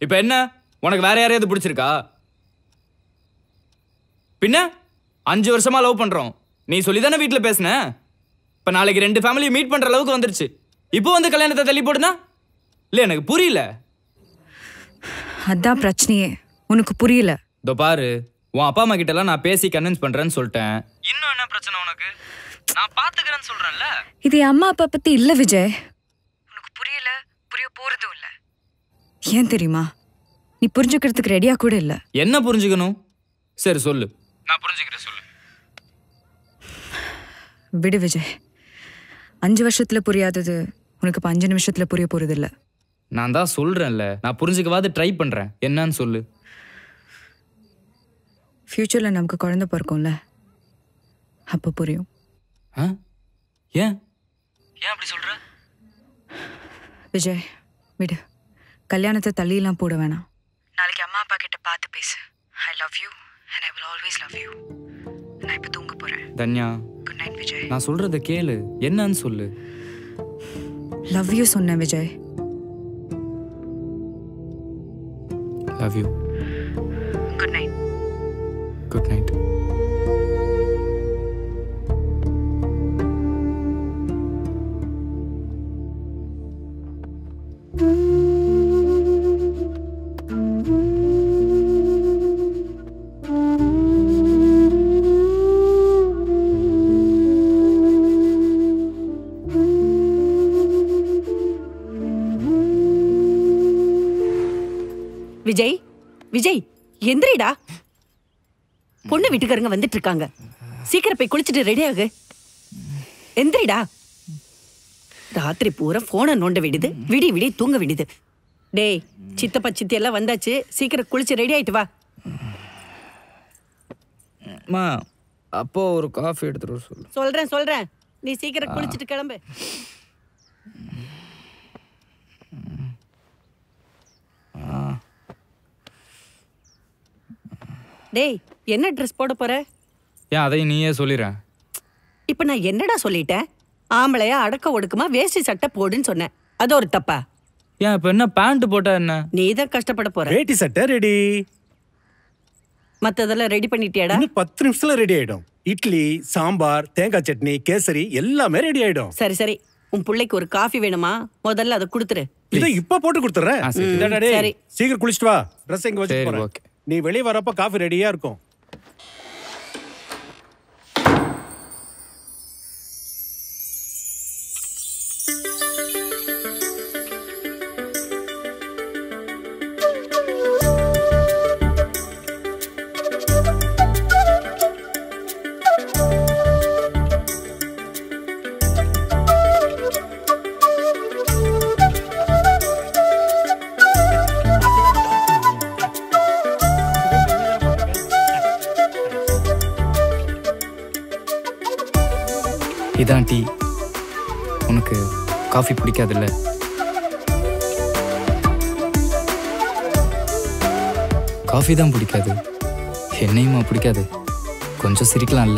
இப்போ என்ன உனக்கு வேற யாரையாவது பிடிச்சிருக்கா? பின்ன 5 வருஷமா லவ் பண்றோம். நீ சொல்லிதானே வீட்டுல பேசுன. இப்ப நாளைக்கு 2 ஃபேமிலியும் மீட் பண்ற அளவுக்கு வந்துருச்சு. இப்போ வந்து கல்யாணத்தை தள்ளி போடுனா இல்ல, எனக்கு புரியல. அதான் பிரச்சனையே, உனக்கு புரியல. இதோ பாரு, உன் அப்பா அம்மா கிட்ட எல்லாம் நான் பேசி கன்வின்ஸ் பண்றேன்னு சொல்லிட்டேன். இன்னும் என்ன பிரச்சனை உனக்கு? நான் பாத்துக்கிறேன்னு சொல்றேன்ல. இது அம்மா அப்பா பத்தி இல்ல விஜய். உனக்கு புரியல, புரிய போறதும் இல்ல. ஏன் தெரியுமா? நீ புரிஞ்சுக்கிறதுக்கு ரெடியா கூட இல்ல. என்ன புரிஞ்சுக்கணும்? சரி சொல்லு, நான் புரிஞ்சுக்கிறேன், சொல்லு. விடு விஜய், 5 வருஷத்துல புரியாதது உனக்கு 5 நிமிஷத்துல புரிய போறது இல்ல. நான் தான் சொல்றேன்ல, நான் புரிஞ்சுக்கவாது ட்ரை பண்றேன். என்னன்னு சொல்லு. ஃபியூச்சர்ல நமக்கு குழந்தை பிறக்கும்ல, அப்ப புரியும். ஏன் ஏன் அப்படி சொல்ற? விஜய் விடு, கல்யாணத்தை தள்ளியெல்லாம் போட வேணாம். நாளைக்கு அம்மா அப்பா கிட்ட பார்த்து பேசு. I love you and I will always love you. நான் இப்ப தூங்க போறேன். Dhanya, good night Vijay. நான் சொல்றத கேளு, என்னன்னு சொல்லு. லவ் யூ சொன்னேன் Vijay. Love you. Good night. Good night. Vijay, Vijay எந்திரிடா. பொண்ணு வீட்டுக்காரங்க வந்துட்டு இருக்காங்க. சீக்கிரம் போய் குளிச்சுட்டு ரெடி ஆகு. எந்திரிடா. ராத்திரி பூரா போனை நோண்ட விடுது, விடி விடி தூங்க விடுது. டேய், சித்தப்பா சித்தி எல்லாம் வந்தாச்சு, சீக்கிரம் குளிச்சு ரெடி ஆயிட்டு வா. அம்மா, அப்போ ஒரு காஃபி எடுத்துட்டு சொல்லு. சொல்றேன், நீ சீக்கிரம் குளிச்சுட்டு கிளம்பு. டேய், என்ன ட்ரெஸ் போட போற? ஏன் அதையும் நீயே சொல்லிடுற. இப்ப நான் என்னடா சொல்லிட்டேன்? ஆம்பளையா அடக்க ஒடுக்குமா வேஷ்டி சட்டை போடுன்னு சொன்னேன். அது ஒரு தப்பா? ஏன் இப்ப என்ன பேண்ட் போட்டா என்ன? நீ தான் கஷ்டப்பட போற. வேட்டி சட்டை ரெடி. மத்ததெல்லாம் ரெடி பண்ணிட்டியாடா? இன்னும் 10 நிமிஷத்துல ரெடி ஆயிடும். இட்லி, சாம்பார், தேங்காய் சட்னி, கேசரி எல்லாமே ரெடி ஆயிடும். சரி, உன் பிள்ளைக்கு ஒரு காஃபி வேணுமா? முதல்ல அதை கொடுத்துரு. இதை இப்ப போட்டு கொடுத்துறேன். சரி, சீக்கிரம் குளிச்சுட்டு வா. ட்ரெஸ் எங்க வச்சு போறேன். ஓகே. நீ வெளிய வரப்ப காஃபி ரெடியா இருக்கும். இதான் டீ. உனக்கு காஃபி பிடிக்காதுல்ல? காஃபி தான் பிடிக்காது, என்னையுமா பிடிக்காது? கொஞ்சம் சிரிக்கலாம்ல?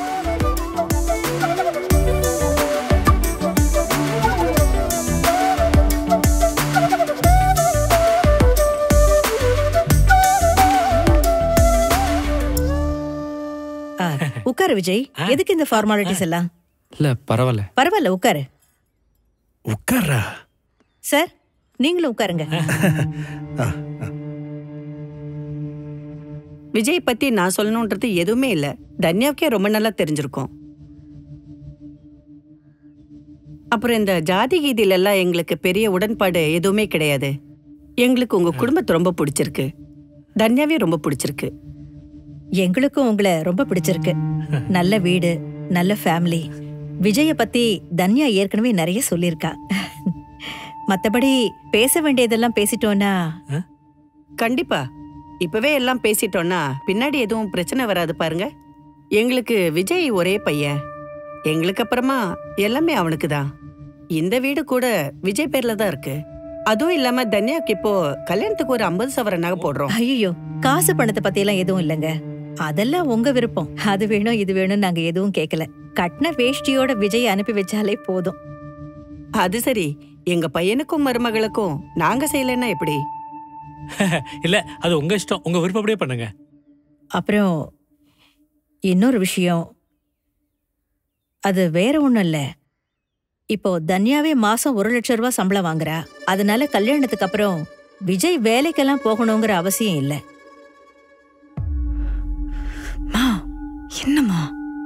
உட்காரு விஜய். எதுக்கு இந்த ஃபார்மாலிட்டிஸ் எல்லாம்? இல்ல பரவாயில்ல. பரவாயில்ல, உட்காரு. உட்காரா? சார், நீங்களும் உட்காருங்க. விஜய் பத்தி நான் சொல்லணும்ன்றது எதுவுமே இல்ல. தன்யாவுக்கே ரொம்ப நல்லா தெரிஞ்சிருக்கும். அப்புறம் இந்த ஜாதி கீதியில எல்லாம் எங்களுக்கு பெரிய உடன்பாடு எதுவுமே கிடையாது. எங்களுக்கு உங்க குடும்பத்தை ரொம்ப பிடிச்சிருக்கு. தன்யாவே ரொம்ப பிடிச்சிருக்கு. எங்களுக்கும் உங்களை ரொம்ப பிடிச்சிருக்கு. நல்ல வீடு, நல்ல ஃபேமிலி. விஜய பத்தி தன்யா ஏற்கனவே நிறைய சொல்லியிருக்கா. மத்தபடி பேச வேண்டியதெல்லாம் பேசிட்டோம்னா? கண்டிப்பா இப்பவே எல்லாம் பேசிட்டோம்னா பின்னாடி எதுவும் பிரச்சனை வராது பாருங்க. எங்களுக்கு விஜய் ஒரே பையன். எங்களுக்கு அப்புறமா எல்லாமே அவனுக்கு தான். இந்த வீடு கூட விஜய் பேர்ல தான் இருக்கு. அதுவும் இல்லாம தன்யாவுக்கு இப்போ கல்யாணத்துக்கு ஒரு 50 சவரன் நகை போடுறோம். ஐயோ, காசு பணத்தை பத்தி எல்லாம் எதுவும் இல்லைங்க. அதெல்லாம் உங்க விருப்பம். அது வேணும் இது வேணும் நாங்க எதுவும் கேட்கல. கட்டின வேஷ்டியோட விஜய் அனுப்பி வச்சாலே போதும். அது சரி, எங்க பையனுக்கும் மருமகளுக்கும் நாங்க செய்யலன்னா எப்படி? இல்ல அது உங்க இஷ்டம், உங்க விருப்பப்படியே பண்ணுங்க. அப்புறம் இன்னொரு விஷயம், அது வேற ஒண்ணும் இல்ல. இப்போ தன்யாவே மாசம் 1,00,000 சம்பளம் வாங்குறா. அதனால கல்யாணத்துக்கு அப்புறம் விஜய் வேலைக்கெல்லாம் போகணுங்கிற அவசியம் இல்ல. மா என்னம்மா?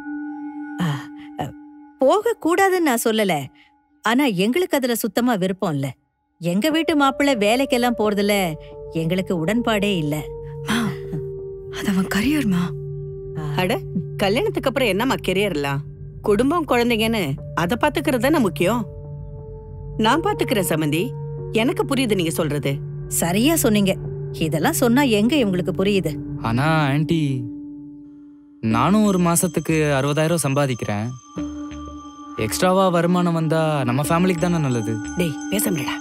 போக கூடாதுன்னு நான் சொல்லல. ஆனா எங்களுக்கு அதுல சுத்தமா விருப்பம் இல்ல. எங்க வீட்டு மாப்பிள்ளை வேலைக்கெல்லாம் போறதுல எங்களுக்கு உடன்பாடே இல்ல. அது அவன் கரியர்மா. அட கல்யாணத்துக்கு அப்புறம் என்னம்மா கெரியர்லாம்? குடும்பம் குழந்தைங்கன்னு அதை பாத்துக்கிறது தானே முக்கியம். நான் பாத்துக்கிறேன் சமந்தி. எனக்கு புரியுது நீங்க சொல்றது. சரியா சொன்னீங்க. இதெல்லாம் சொன்னா எங்க இவங்களுக்கு புரியுது? ஆனா ஆன்ட்டி, நானும் ஒரு மாசத்துக்கு 60,000 சம்பாதிக்கிறேன். எக்ஸ்ட்ராவா வருமானம் வந்தா நம்ம ஃபேமிலிக்கு தானே நல்லது. டேய் பேச முடியடா.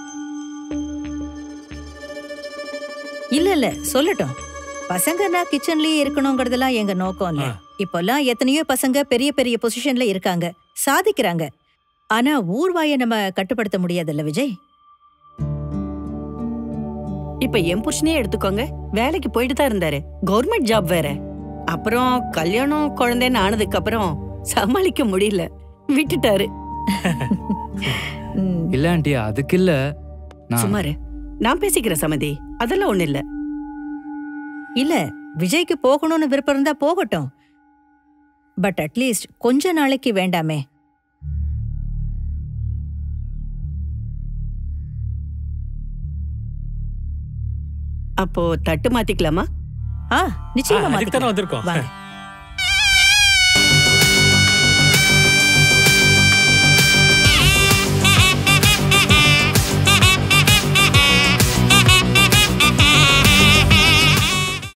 இல்ல சொல்லட்டும். பசங்கன்னா கிச்சன்லயே இருக்கணுங்கிறதெல்லாம் எங்க நோக்கம் இல்ல. இப்பெல்லாம் எத்தனையோ பசங்க பெரிய பெரிய பொசிஷன்ல இருக்காங்க, சாதிக்கிறாங்க. ஆனா ஊர்வாயை நம்ம கட்டுப்படுத்த முடியாதுல்ல விஜய்? இப்ப என் புருஷனே எடுத்துக்கோங்க, வேலைக்கு போயிட்டு தான் இருந்தாரு. கவர்மெண்ட் ஜாப் வேற. அப்புறம் கல்யாணம் குழந்தைன்னு ஆனதுக்கு அப்புறம் சமாளிக்க முடியல, விட்டுட்டாரு. இல்ல ஆன்ட்டி, அதுக்கு இல்ல. சுமாரு நான் பேசிக்கிறேன் சமதி, அதெல்லாம் ஒண்ணு இல்ல. இல்ல, விஜய்க்கு போகணும்னு விருப்பம் இருந்தா போகட்டும். பட் அட்லீஸ்ட் கொஞ்ச நாளைக்கு வேண்டாமே? அப்போ தட்டு மாத்திக்கலாமா? நிச்சயமா அதுக்கு தானே மாத்திக்கலாம். வந்திருக்கோம். வாங்க.